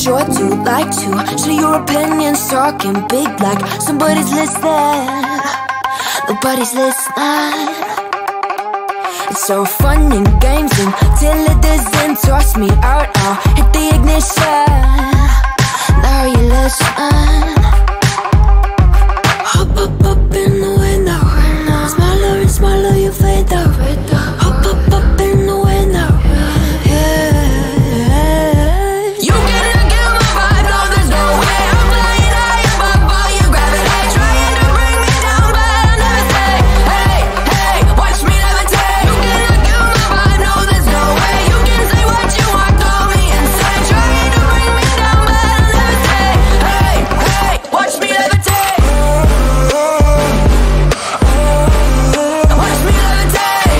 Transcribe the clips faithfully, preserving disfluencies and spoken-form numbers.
sure to like to share your opinions, talking big like somebody's listening. Nobody's listening. It's so fun and games until it doesn't. Toss me out, I'll hit the ignition. Now you listen. Hop up up in the window. Smaller and smaller you fade out. Hop up up in the window. Yeah. You cannot get my vibe, no there's no way. I'm flying high above all your gravity, trying to bring me down, but I'll never stay. Hey, hey, watch me levitate. You cannot get my vibe, no there's no way. You can say what you want, call me insane, trying to bring me down, but I'll never stay. Hey, hey, watch me levitate. Watch me levitate.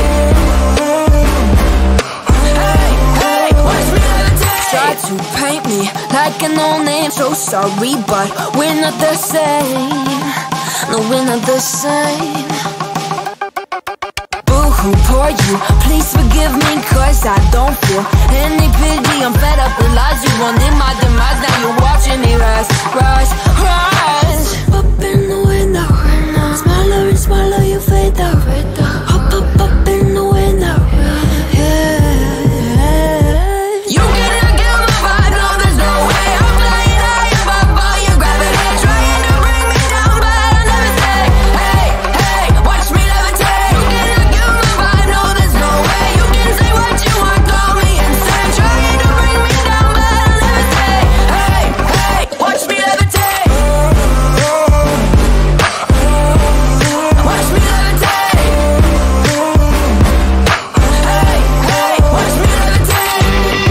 Hey, hey, watch me levitate. Try to paint me like a no-name, so sorry, but we're not the same. No, we're not the same. Boo-hoo, poor you, please forgive me, cause I don't feel any pity. I'm fed up with lies, you wanted my demise. Now you're watching me rise, rise, rise. Up in the window, smaller and smaller you fade out. Hop up up in the window, yeah. You cannot get my vibe, no there's no way. I'm flying high above all your gravity, trying to bring me down, but I'll never stay. Hey, hey, watch me levitate. You cannot get my vibe, no there's no way. You can say what you want, call me insane, trying to bring me down, but I'll never stay. Hey, hey, watch me levitate. Watch me levitate. Hey, hey, watch me levitate.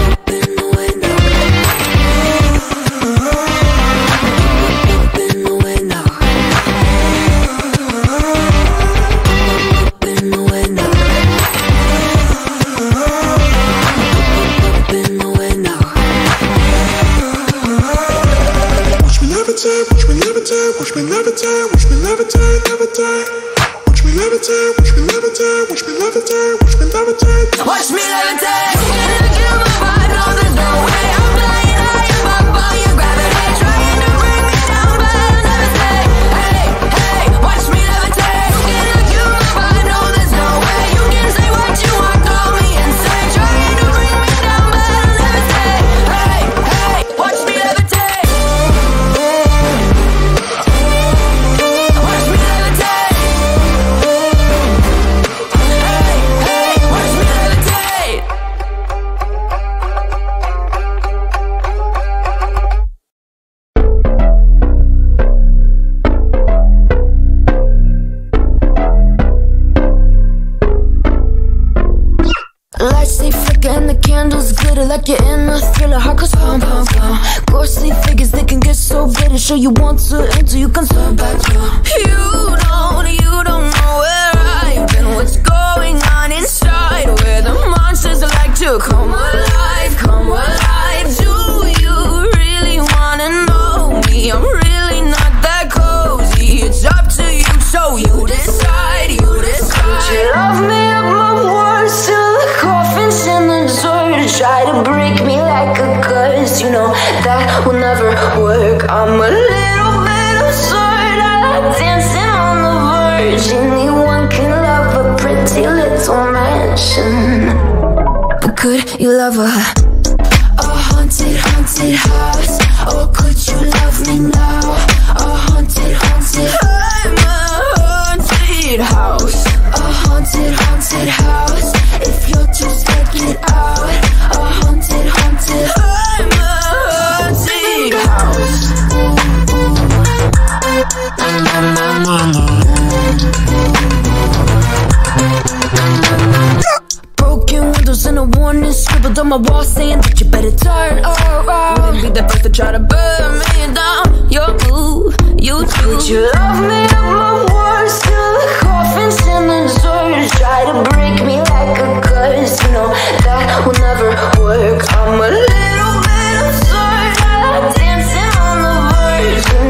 Up in the window. Up in the window. Up in the window. Watch me levitate, watch me levitate, watch me levitate, watch me levitate, levitate. Watch me levitate, watch me levitate, watch me levitate, watch me levitate. Watch me levitate. You cannot get my vibe, no there's no way. I'm flying high above all your gravity, trying to bring me down, but I'll never stay. Hey, hey, watch me levitate. You cannot get my vibe, no there's no way. You can say what you want, call me insane, trying to bring me down, but I'll never stay. Hey, hey, watch me levitate. Watch me levitate. Hey, hey, watch me levitate. Lights they flicker and the candles glitter like you're in a thriller. Heart goes pum pum pum. Ghostly figures they can get so bitter. Sure you want to until you can turn back. You don't, you don't know where I've been. What's going on inside? Where the monsters like to come alive, come alive. Do you really wanna know me? I'm really not that cozy. It's up to you, so you decide, you decide. Would you love me up my words till the coffin's in the dirt? Try to break me like a curse, you know that will never work. I'm a little bit absurd, I like dancing on the verge. Anyone can love a pretty little mansion, but could you love a a haunted, haunted house? Or could you love me now? A haunted, haunted, I'm a haunted house. A haunted, haunted house. If you're too scared, get out. A haunted, haunted, I'm a haunted house. Broken windows and a warning scribbled on my wall saying that you better turn around. Wouldn't be the first to try to burn me down. You're blue, you too. Would you love me up my words till the coffin's in the dirt? Try to break me like a curse, you know that will never work. I'm a